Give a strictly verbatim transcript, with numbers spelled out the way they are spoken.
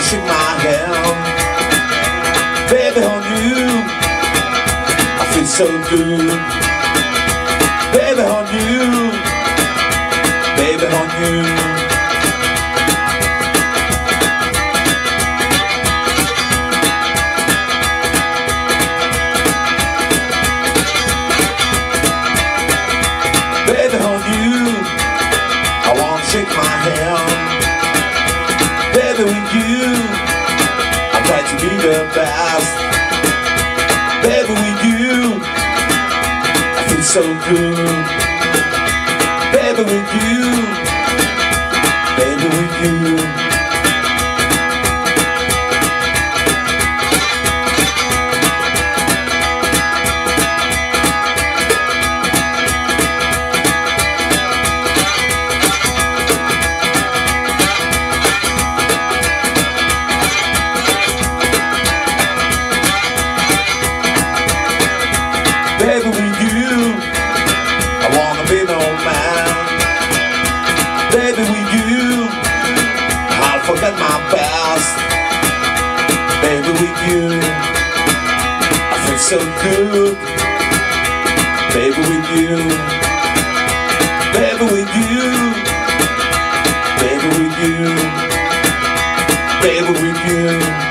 shake my hand. Baby, on you, I feel so good. Baby, on you, baby, on you. Baby, on you, I wanna shake my hand. Baby, with you, I try to be the best. Baby, with you, I feel so good. Baby, with you, baby, with you. Baby, with you, I wanna be no man. Baby, with you, I'll forget my past. Baby, with you, I feel so good. Baby, with you, baby, with you, baby, with you, baby, with you.